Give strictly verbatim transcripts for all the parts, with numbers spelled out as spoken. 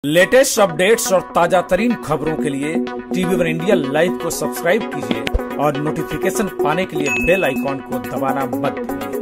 Latest updates और ताजा तरीन खबरों के लिए टीवी वन इंडिया लाइव को सब्सक्राइब कीजिए और नोटिफिकेशन पाने के लिए बेल आइकॉन को दबाना मत भूलिए।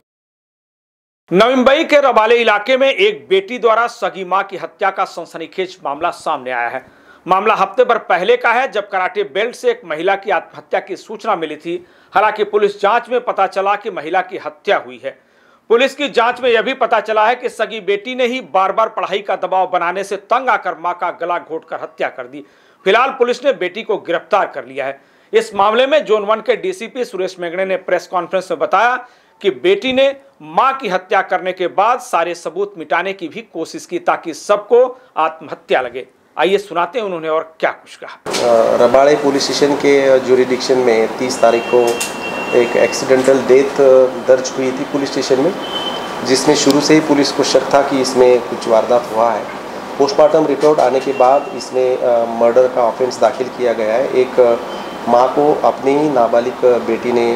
नवी मुंबई के रबाले इलाके में एक बेटी द्वारा सगी मां की हत्या का सनसनीखेज मामला सामने आया है। मामला हफ्ते भर पहले का है, जब कराटे बेल्ट से एक महिला की आत्महत्या की सूचना मिली थी। हालांकि पुलिस जांच में पता चला कि महिला की हत्या हुई है। पुलिस की जांच में यह भी पता चला है कि सगी बेटी ने ही बार बार पढ़ाई का दबाव बनाने से तंग आकर मां का गला घोंटकर हत्या कर दी। फिलहाल पुलिस ने बेटी को गिरफ्तार कर लिया है। इस मामले में जोन वन के डीसीपी सुरेश मेगड़े ने प्रेस कॉन्फ्रेंस में बताया कि बेटी ने मां की हत्या करने के बाद सारे सबूत मिटाने की भी कोशिश की ताकि सबको आत्महत्या लगे। आइए सुनाते हैं उन्होंने और क्या कुछ कहा। रबाड़े पुलिस स्टेशन के ज्यूरिडिक्शन में तीस तारीख को एक एक्सीडेंटल डेथ दर्ज हुई थी पुलिस स्टेशन में, जिसमें शुरू से ही पुलिस को शक था कि इसमें कुछ वारदात हुआ है। पोस्टमार्टम रिपोर्ट आने के बाद इसमें मर्डर का ऑफेंस दाखिल किया गया है। एक मां को अपनी नाबालिग बेटी ने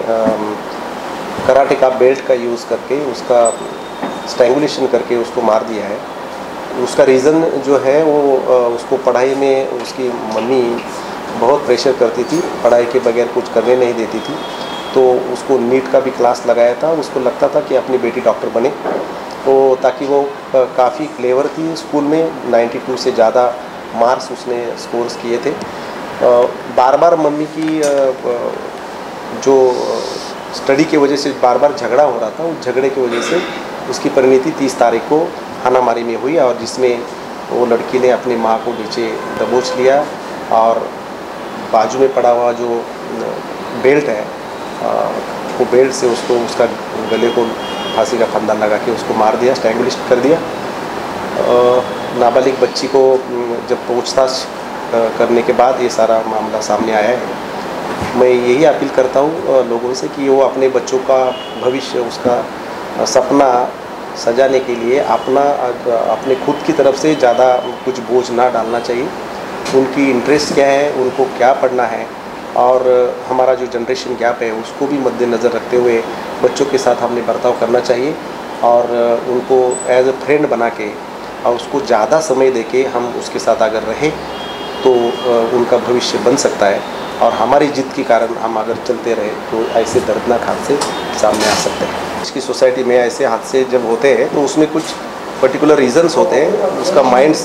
कराटे का बेल्ट का यूज़ करके उसका स्ट्रैंगुलेशन करके उसको मार दिया है। उसका रीज़न जो है वो उसको पढ़ाई में उसकी मम्मी बहुत प्रेशर करती थी, पढ़ाई के बगैर कुछ करने नहीं देती थी, तो उसको नीट का भी क्लास लगाया था। उसको लगता था कि अपनी बेटी डॉक्टर बने, तो ताकि वो काफ़ी क्लेवर थी। स्कूल में बानवे से ज़्यादा मार्क्स उसने स्कोर्स किए थे। बार बार मम्मी की जो स्टडी की वजह से बार बार झगड़ा हो रहा था, उस झगड़े की वजह से उसकी परिणति तीस तारीख को हानामारी में हुई, और जिसमें वो लड़की ने अपनी माँ को नीचे दबोच लिया और बाजू में पड़ा हुआ जो बेल्ट है वो बेल्ट से उसको उसका गले को फांसी का फंदा लगा के उसको मार दिया, स्ट्रैंगुलेट कर दिया। नाबालिग बच्ची को जब पूछताछ करने के बाद ये सारा मामला सामने आया है। मैं यही अपील करता हूँ लोगों से कि वो अपने बच्चों का भविष्य, उसका सपना सजाने के लिए अपना अपने खुद की तरफ से ज़्यादा कुछ बोझ ना डालना चाहिए। उनकी इंटरेस्ट क्या है, उनको क्या पढ़ना है, और हमारा जो जनरेशन गैप है उसको भी मद्देनज़र रखते हुए बच्चों के साथ हमने बर्ताव करना चाहिए, और उनको एज अ फ्रेंड बना के और उसको ज़्यादा समय दे के हम उसके साथ अगर रहें तो उनका भविष्य बन सकता है। और हमारी जिद के कारण हम अगर चलते रहे तो ऐसे दर्दनाक हादसे सामने आ सकते हैं। इसकी सोसाइटी में ऐसे हादसे जब होते हैं तो उसमें कुछ पर्टिकुलर रीज़न्स होते हैं, उसका माइंड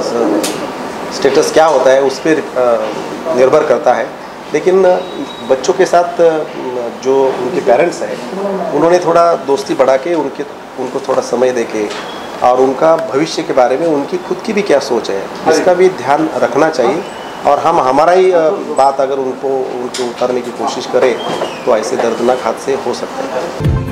स्टेटस क्या होता है उस पर निर्भर करता है। लेकिन बच्चों के साथ जो उनके पेरेंट्स हैं उन्होंने थोड़ा दोस्ती बढ़ा के उनके उनको थोड़ा समय दे के और उनका भविष्य के बारे में उनकी खुद की भी क्या सोच है इसका भी ध्यान रखना चाहिए। और हम हमारा ही बात अगर उनको उनको उतारने की कोशिश करें तो ऐसे दर्दनाक हादसे हो सकते हैं।